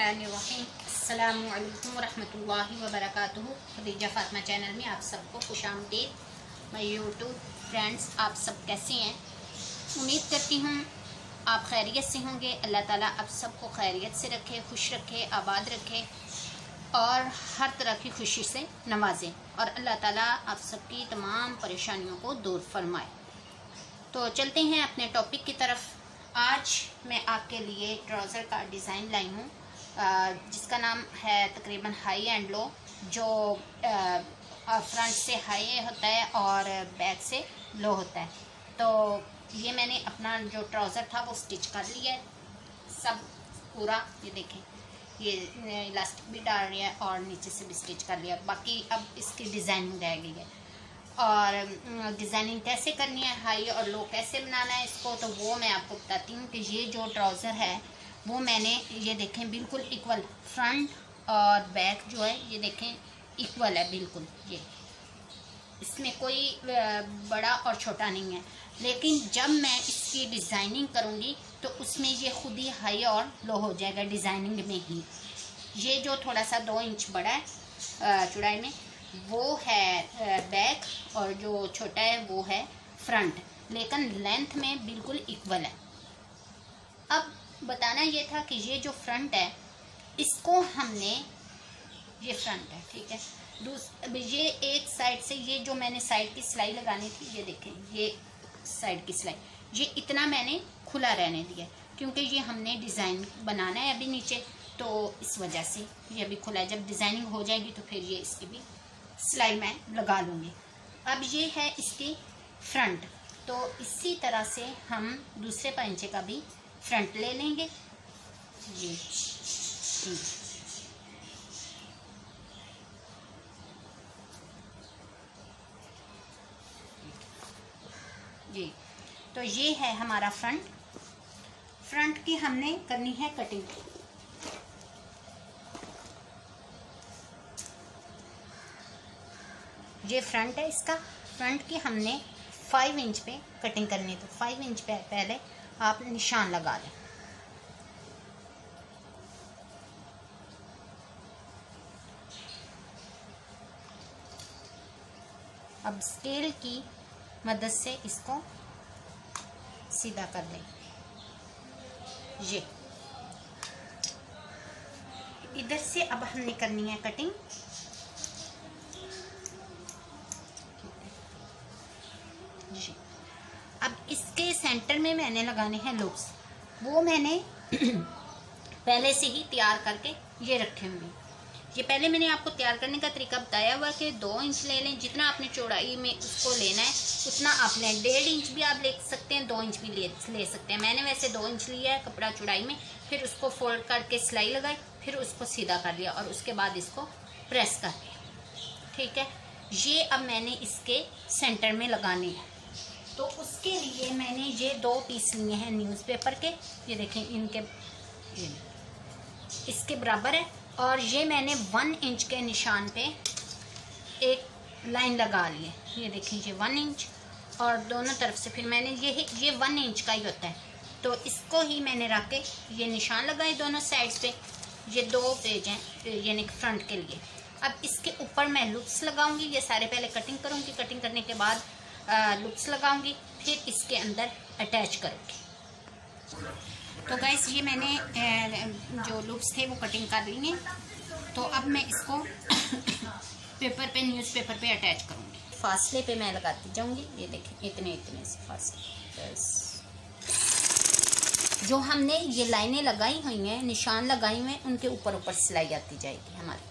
अस्सलामु अलैकुम वरहमतुल्लाहि वबरकातुहू। खदीजा फातिमा चैनल में आप सबको खुशामदीद। मैं यूट्यूब फ्रेंड्स, आप सब कैसे हैं? उम्मीद करती हूँ आप खैरियत से होंगे। अल्लाह ताला आप सबको खैरियत से रखे, खुश रखे, आबाद रखे और हर तरह की खुशी से नवाजें और अल्लाह ताला आप सबकी तमाम परेशानियों को दूर फरमाए। तो चलते हैं अपने टॉपिक की तरफ। आज मैं आपके लिए ट्राउज़र का डिज़ाइन लाई हूँ जिसका नाम है तकरीबन हाई एंड लो, जो फ्रंट से हाई होता है और बैक से लो होता है। तो ये मैंने अपना जो ट्राउज़र था वो स्टिच कर लिया है सब पूरा। ये देखें, ये इलास्टिक भी डाल रही है और नीचे से भी स्टिच कर लिया। बाकी अब इसकी डिज़ाइनिंग रह गई है और डिज़ाइनिंग कैसे करनी है, हाई और लो कैसे बनाना है इसको, तो वो मैं आपको बताती हूँ। कि ये जो ट्राउज़र है वो मैंने, ये देखें बिल्कुल इक्वल, फ्रंट और बैक जो है ये देखें इक्वल है बिल्कुल। ये इसमें कोई बड़ा और छोटा नहीं है। लेकिन जब मैं इसकी डिज़ाइनिंग करूँगी तो उसमें ये खुद ही हाई और लो हो जाएगा डिज़ाइनिंग में ही। ये जो थोड़ा सा 2 इंच बड़ा है चौड़ाई में वो है बैक और जो छोटा है वो है फ्रंट, लेकिन लेंथ में बिल्कुल इक्वल है। अब बताना ये था कि ये जो फ्रंट है इसको हमने, ये फ्रंट है ठीक है, ये एक साइड से, ये जो मैंने साइड की सिलाई लगानी थी, ये देखें ये साइड की सिलाई, ये इतना मैंने खुला रहने दिया क्योंकि ये हमने डिज़ाइन बनाना है अभी नीचे, तो इस वजह से ये अभी खुला है। जब डिज़ाइनिंग हो जाएगी तो फिर ये इसकी भी सिलाई मैं लगा लूँगी। अब ये है इसकी फ्रंट, तो इसी तरह से हम दूसरे पंचे का भी फ्रंट ले लेंगे। ये जी, तो ये है हमारा फ्रंट। फ्रंट की हमने करनी है कटिंग। ये फ्रंट है इसका, फ्रंट की हमने 5 इंच पे कटिंग करनी है। तो 5 इंच पे पहले आप निशान लगा लें। अब स्केल की मदद से इसको सीधा कर लें। ये इधर से अब हमने करनी है कटिंग। जी, अब इसके सेंटर में मैंने लगाने हैं लूप्स। वो मैंने पहले से ही तैयार करके ये रखे होंगे। ये पहले मैंने आपको तैयार करने का तरीका बताया हुआ कि 2 इंच ले लें, जितना आपने चौड़ाई में उसको लेना है उतना आप लें। 1.5 इंच भी आप ले सकते हैं, 2 इंच भी ले सकते हैं। मैंने वैसे 2 इंच लिया है कपड़ा चौड़ाई में, फिर उसको फोल्ड करके सिलाई लगाई, फिर उसको सीधा कर लिया और उसके बाद इसको प्रेस कर लिया। ठीक है, ये अब मैंने इसके सेंटर में लगाने हैं। तो उसके लिए मैंने ये 2 पीस लिए हैं न्यूज़पेपर के। ये देखें इनके इसके बराबर है और ये मैंने 1 इंच के निशान पे एक लाइन लगा ली है। ये देखें ये 1 इंच और दोनों तरफ से फिर मैंने ये 1 इंच का ही होता है, तो इसको ही मैंने रख के ये निशान लगाए दोनों साइड्स पे। ये 2 पेज हैं यानी फ्रंट के लिए। अब इसके ऊपर मैं लूप्स लगाऊंगी। ये सारे पहले कटिंग करूंगी, कटिंग करने के बाद लूप्स लगाऊंगी, फिर इसके अंदर अटैच करूंगी। तो गाइस ये मैंने जो लूप्स थे वो कटिंग कर लिए। तो अब मैं इसको पेपर पे, न्यूज़पेपर पे अटैच करूँगी। फासले पे मैं लगाती जाऊँगी। ये देखें इतने से फासले, बस जो हमने ये लाइनें लगाई हुई हैं, निशान लगाई हुए हैं, उनके ऊपर ऊपर सिलाई आती जाएगी हमारी।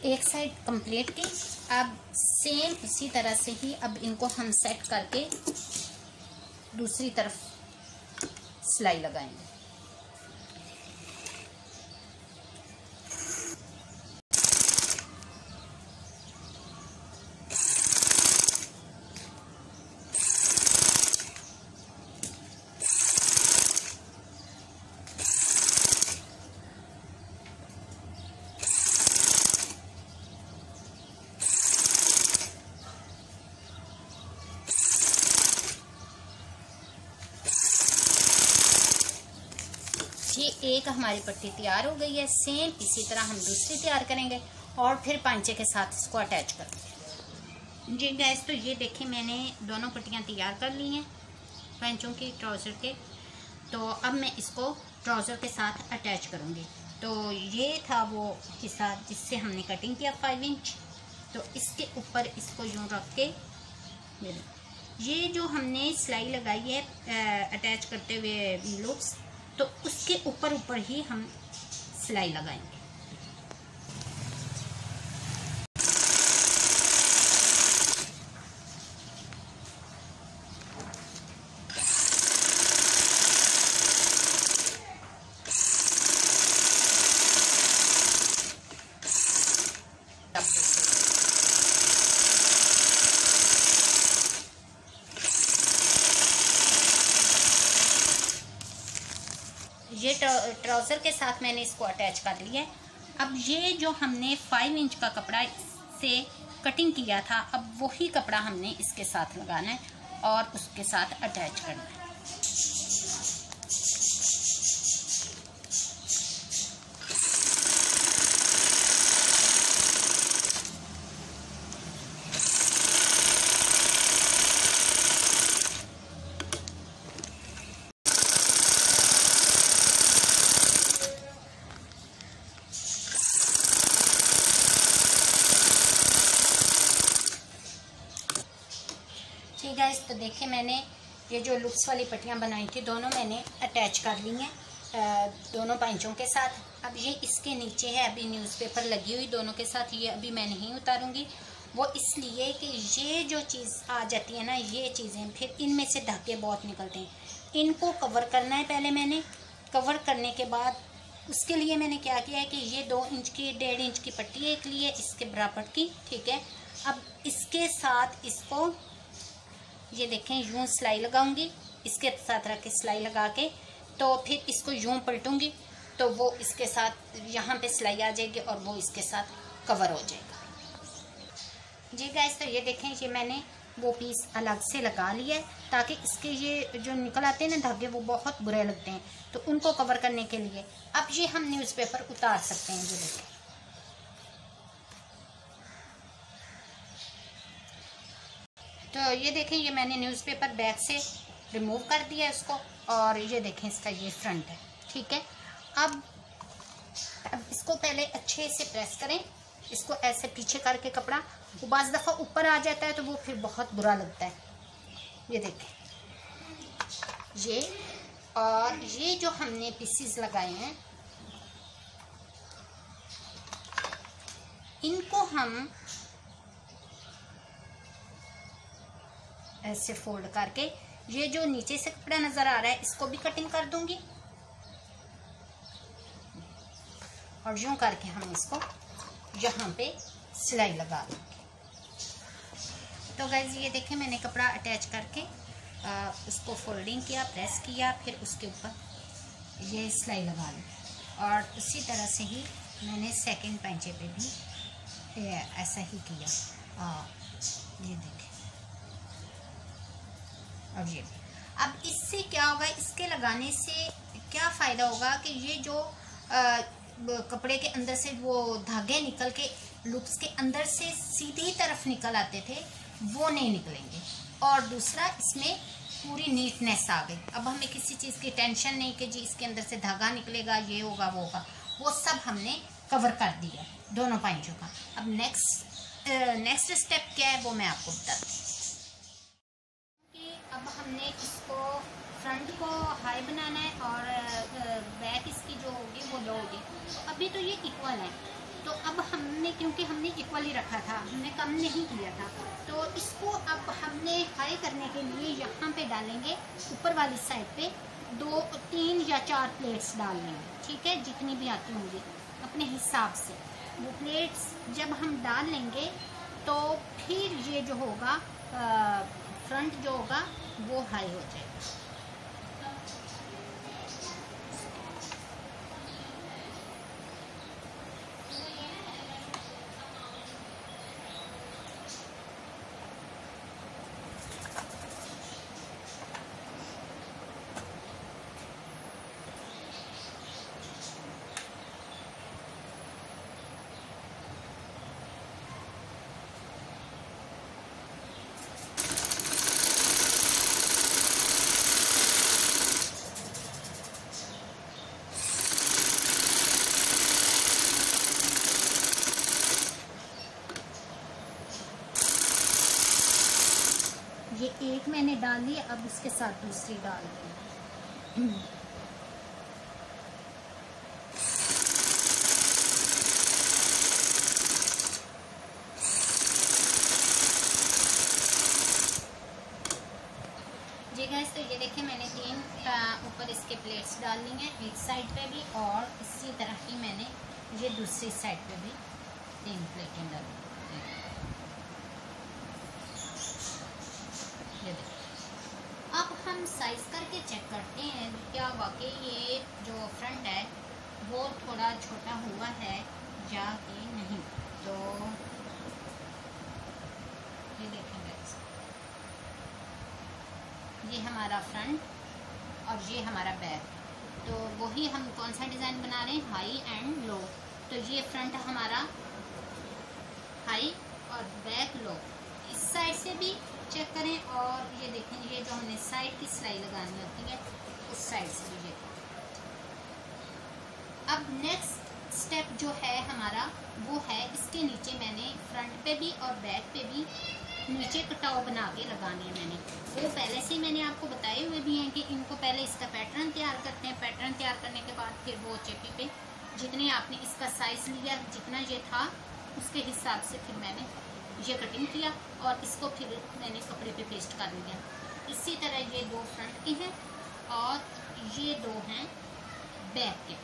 एक साइड कंप्लीट की। अब सेम इसी तरह से ही अब इनको हम सेट करके दूसरी तरफ सिलाई लगाएंगे। ये एक हमारी पट्टी तैयार हो गई है। सेम इसी तरह हम दूसरी तैयार करेंगे और फिर पांचे के साथ इसको अटैच करेंगे। जी गैस, तो ये देखें मैंने दोनों पट्टियाँ तैयार कर ली हैं पांचों की ट्राउज़र के। तो अब मैं इसको ट्राउज़र के साथ अटैच करूँगी। तो ये था वो हिस्सा जिससे हमने कटिंग किया 5 इंच। तो इसके ऊपर इसको यूँ रख के ये जो हमने सिलाई लगाई है अटैच करते हुए लूप्स, तो उसके ऊपर ही हम सिलाई लगाएंगे। ये ट्राउज़र के साथ मैंने इसको अटैच कर लिया है। अब ये जो हमने 5 इंच का कपड़ा से कटिंग किया था, अब वही कपड़ा हमने इसके साथ लगाना है और उसके साथ अटैच करना है। ठीक है, तो देखिए मैंने ये जो लूप्स वाली पट्टियाँ बनाई थी दोनों मैंने अटैच कर ली हैं दोनों पांचों के साथ। अब ये इसके नीचे है, अभी न्यूज़पेपर लगी हुई दोनों के साथ, ये अभी मैं नहीं उतारूंगी। वो इसलिए कि ये जो चीज़ आ जाती है ना, ये चीज़ें फिर इनमें से धागे बहुत निकलते हैं। इनको कवर करना है पहले मैंने। कवर करने के बाद उसके लिए मैंने क्या किया है कि ये 2 इंच की 1.5 इंच की पट्टी एक लिए इसके बराबर की। ठीक है, अब इसके साथ इसको ये देखें यूं सिलाई लगाऊंगी, इसके साथ रख के सिलाई लगा के, तो फिर इसको यूं पलटूंगी तो वो इसके साथ यहाँ पे सिलाई आ जाएगी और वो इसके साथ कवर हो जाएगा। जी गाइस, तो ये देखें ये मैंने वो पीस अलग से लगा लिया है ताकि इसके ये जो निकल आते हैं ना धागे वो बहुत बुरे लगते हैं, तो उनको कवर करने के लिए अब ये हम न्यूज़पेपर उतार सकते हैं। ये देखें, तो ये देखें ये मैंने न्यूज़पेपर बैक से रिमूव कर दिया है इसको, और ये देखें इसका ये फ्रंट है। ठीक है, अब इसको पहले अच्छे से प्रेस करें, इसको ऐसे पीछे करके कपड़ा, वो बाज़ दफ़ा ऊपर आ जाता है तो वो फिर बहुत बुरा लगता है। ये देखें ये, और ये जो हमने पीसीज लगाए हैं इनको हम ऐसे फोल्ड करके, ये जो नीचे से कपड़ा नजर आ रहा है इसको भी कटिंग कर दूंगी और यूं करके हम इसको यहाँ पे सिलाई लगा देंगे। तो गाइज ये देखें मैंने कपड़ा अटैच करके उसको फोल्डिंग किया, प्रेस किया, फिर उसके ऊपर ये सिलाई लगा ली, और उसी तरह से ही मैंने सेकंड पंचे पे भी ऐसा ही किया। ये देखें, अब इससे क्या होगा, इसके लगाने से क्या फ़ायदा होगा कि ये जो कपड़े के अंदर से वो धागे निकल के लूप्स के अंदर से सीधी तरफ निकल आते थे वो नहीं निकलेंगे, और दूसरा इसमें पूरी नीटनेस आ गई। अब हमें किसी चीज़ की टेंशन नहीं कि जी इसके अंदर से धागा निकलेगा, ये होगा वो होगा, वो सब हमने कवर कर दिया दोनों पंचों का। अब नेक्स्ट स्टेप क्या है वो मैं आपको बताती हूँ। अब हमने इसको फ्रंट को हाई बनाना है और बैक इसकी जो होगी वो लो होगी। तो अभी तो ये इक्वल है, तो अब हमने, क्योंकि हमने इक्वली रखा था, हमने कम नहीं किया था, तो इसको अब हमने हाई करने के लिए यहाँ पे डालेंगे, ऊपर वाली साइड पे 2, 3 या 4 प्लेट्स डाल लेंगे, ठीक है, जितनी भी आती होंगी अपने हिसाब से। वो प्लेट्स जब हम डाल लेंगे तो फिर ये जो होगा फ्रंट जो होगा वो हाई हो जाएगा। ये एक मैंने डाल ली, अब इसके साथ दूसरी डाल दी। जी गाइस, तो ये देखिए मैंने 3 ऊपर इसके प्लेट्स डाल ली हैं, एक साइड पे भी, और इसी तरह ही मैंने ये दूसरी साइड पे भी 3 प्लेटें डाली। अब हम साइज करके चेक करते हैं क्या वाकई ये जो फ्रंट है वो थोड़ा छोटा हुआ है या कि नहीं। तो ये देखेंगे, ये हमारा फ्रंट और ये हमारा बैक। तो वही हम कौन सा डिज़ाइन बना रहे हैं, हाई एंड लो। तो ये फ्रंट हमारा हाई और बैक लो। इस साइड से भी चेक करें, और ये देखें, ये जो हमने साइड की सिलाई लगानी होती है उस साइड से भी देखें। अब नेक्स्ट स्टेप जो है हमारा वो है, इसके नीचे मैंने फ्रंट पे भी और बैक पे भी नीचे कटाव बना के लगानी है। मैंने वो पहले से मैंने आपको बताए हुए भी हैं कि इनको पहले इसका पैटर्न तैयार करते हैं। पैटर्न तैयार करने के बाद फिर वो चेपी पे जितने आपने इसका साइज लिया, जितना ये था उसके हिसाब से फिर मैंने ये कटिंग किया और इसको फिर मैंने कपड़े पे पेस्ट कर लिया। इसी तरह ये 2 फ्रंट के हैं और ये 2 हैं बैक के।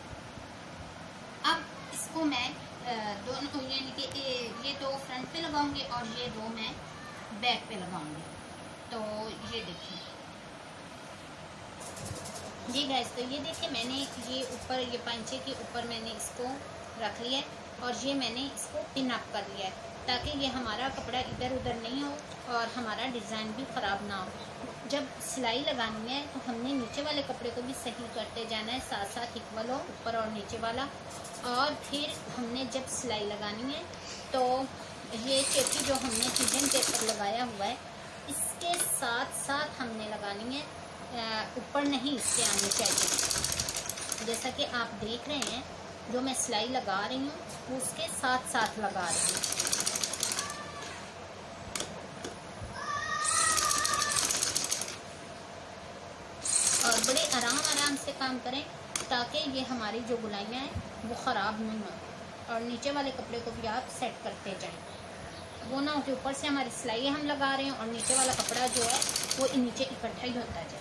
अब इसको मैं दोनों, यानी कि ये 2 फ्रंट पे लगाऊंगी और ये 2 मैं बैक पे लगाऊंगी। तो ये देखिए, ये गाइस, तो ये देखिए मैंने ये ऊपर, ये पांचे के ऊपर मैंने इसको रख लिया है और ये मैंने इसको पिन अप कर लिया है ताकि ये हमारा कपड़ा इधर उधर नहीं हो और हमारा डिज़ाइन भी ख़राब ना हो। जब सिलाई लगानी है तो हमने नीचे वाले कपड़े को भी सही करते जाना है, साथ साथ इक्वल हो ऊपर और नीचे वाला। और फिर हमने जब सिलाई लगानी है तो ये चेपी जो हमने पिजन पेपर लगाया हुआ है इसके साथ साथ हमने लगानी है, ऊपर नहीं इसके आनी चाहिए। जैसा कि आप देख रहे हैं, जो मैं सिलाई लगा रही हूँ उसके साथ साथ लगा रही हूँ। और बड़े आराम से काम करें ताकि ये हमारी जो गुलाइयाँ हैं वो ख़राब नहीं हो। और नीचे वाले कपड़े को भी आप सेट करते जाएं, वो ना हो कि ऊपर से हमारी सिलाई हम लगा रहे हैं और नीचे वाला कपड़ा जो है वो नीचे इकट्ठा ही होता जाए।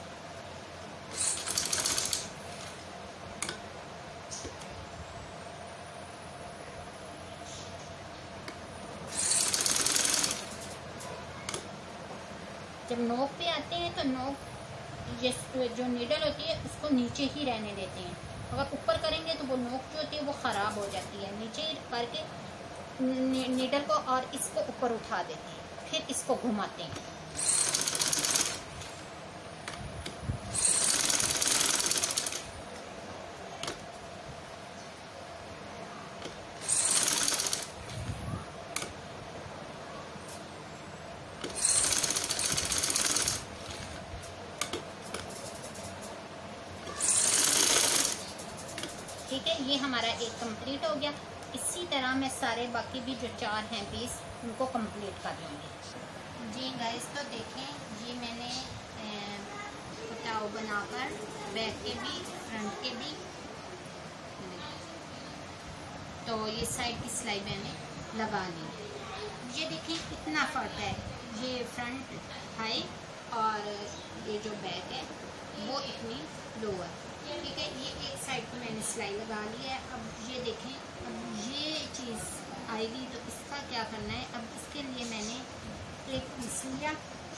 जब नोक पे आते हैं तो नोक, ये जो नीडल होती है उसको नीचे ही रहने देते हैं। अगर ऊपर करेंगे तो वो नोक जो होती है वो ख़राब हो जाती है। नीचे करके नीडल को और इसको ऊपर उठा देते हैं, फिर इसको घुमाते हैं। ठीक है, ये हमारा एक कंप्लीट हो गया। इसी तरह मैं सारे बाकी भी जो 4 हैं पीस उनको कंप्लीट कर लूँगी। जी गाइस, तो देखें ये मैंने कटाव बनाकर बैक के भी फ्रंट के भी तो ये साइड की सिलाई मैंने लगा ली। ये देखिए कितना फ़र्क है, ये फ्रंट हाई और ये जो बैक है वो इतनी लोअर, ठीक है। ये एक साइड पर मैंने सिलाई लगा ली है। अब ये देखें, अब ये चीज़ आएगी तो इसका क्या करना है। अब इसके लिए मैंने एक पीस लिया,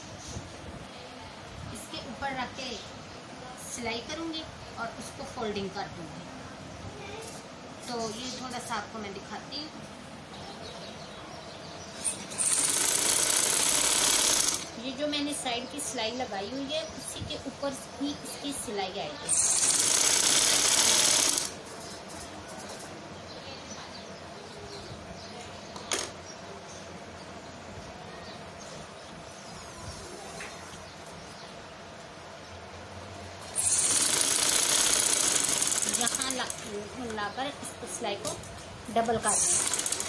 इसके ऊपर रख के सिलाई करूँगी और उसको फोल्डिंग कर दूँगी। तो ये थोड़ा सा आपको मैं दिखाती हूँ। ये जो मैंने साइड की सिलाई लगाई हुई है उसी के ऊपर ही इसकी सिलाई आएगी। यहाँ लाकर इसको सिलाई को डबल कर दें,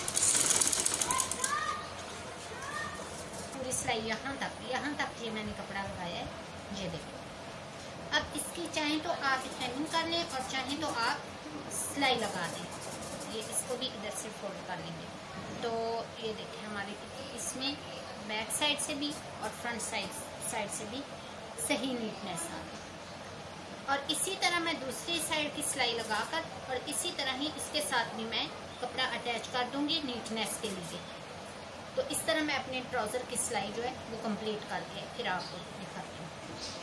पूरी सिलाई यहाँ तक ये मैंने कपड़ा लगाया है। ये देखो, अब इसकी चाहें तो आप हेमिंग कर लें और चाहें तो आप सिलाई लगा दें। ये इसको भी इधर से फोल्ड कर लेंगे। तो ये देखें हमारे इसमें बैक साइड से भी और फ्रंट साइड से भी सही नीटनेस आ गई। और इसी तरह मैं दूसरी साइड की सिलाई लगाकर और इसी तरह ही इसके साथ भी मैं कपड़ा अटैच कर दूंगी नीटनेस के लिए। तो इस तरह मैं अपने ट्राउज़र की सिलाई जो है वो कंप्लीट करके फिर आपको दिखाती हूँ।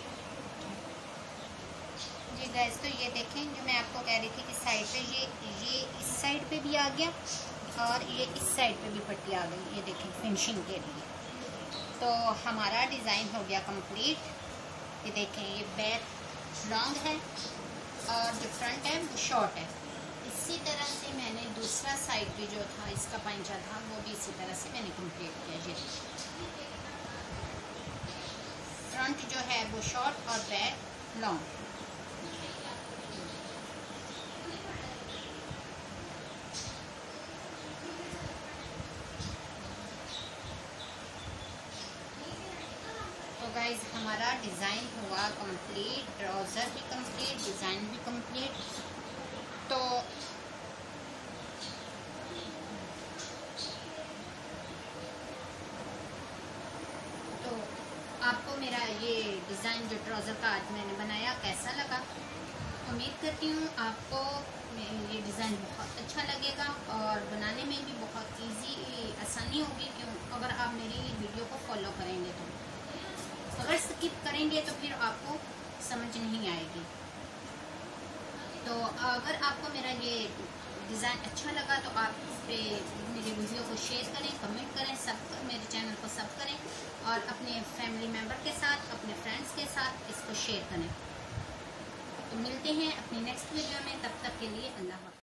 जी गाइस, तो ये देखें, जो मैं आपको कह रही थी कि साइड पे ये इस साइड पे भी आ गया और ये इस साइड पे भी पट्टी आ गई। ये देखें फिनिशिंग के लिए। तो हमारा डिज़ाइन हो गया कंप्लीट। ये देखें, ये बैक लॉन्ग है और जो फ्रंट है वो शॉर्ट है। इसी तरह से मैंने दूसरा साइड भी जो था इसका पंचा था वो भी इसी तरह से मैंने कंप्लीट किया। ये फ्रंट जो है वो शॉर्ट और बैक लॉन्ग। तो गाइज हमारा डिज़ाइन हुआ कंप्लीट, ट्राउज़र भी कंप्लीट, डिज़ाइन भी कंप्लीट। तो आपको मेरा ये डिज़ाइन जो ट्राउज़र का आज मैंने बनाया कैसा लगा। उम्मीद करती हूँ आपको ये डिज़ाइन बहुत अच्छा लगेगा और बनाने में भी बहुत आसानी होगी। क्यों, अगर आप मेरी वीडियो को फॉलो करेंगे तो। अगर स्किप करेंगे तो फिर आपको समझ नहीं आएगी। तो अगर आपको मेरा ये डिज़ाइन अच्छा लगा तो आप इस पर मेरी वीडियो को शेयर करें, कमेंट करें, मेरे चैनल को सब करें और अपने फैमिली मेम्बर के साथ, अपने फ्रेंड्स के साथ इसको शेयर करें। तो मिलते हैं अपनी नेक्स्ट वीडियो में, तब तक के लिए अल्लाह हाफ़िज़।